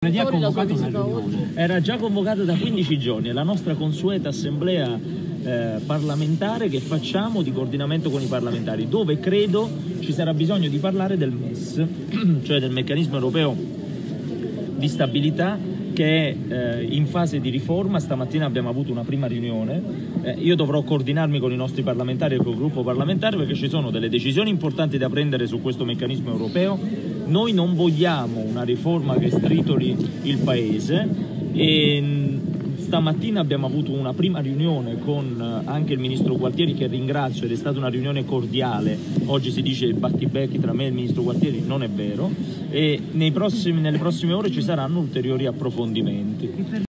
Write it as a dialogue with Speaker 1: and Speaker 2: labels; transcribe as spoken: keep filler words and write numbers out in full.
Speaker 1: Già convocato una riunione.
Speaker 2: Era già convocata da quindici giorni, è la nostra consueta assemblea eh, parlamentare che facciamo di coordinamento con i parlamentari, dove credo ci sarà bisogno di parlare del M E S, cioè del meccanismo europeo di stabilità, che è eh, in fase di riforma. Stamattina abbiamo avuto una prima riunione, eh, io dovrò coordinarmi con i nostri parlamentari e col gruppo parlamentare perché ci sono delle decisioni importanti da prendere su questo meccanismo europeo. Noi non vogliamo una riforma che stritoli il Paese e stamattina abbiamo avuto una prima riunione con anche il ministro Gualtieri, che ringrazio, ed è stata una riunione cordiale. Oggi si dice battibecchi tra me e il ministro Gualtieri, non è vero, e nei prossimi, nelle prossime ore ci saranno ulteriori approfondimenti.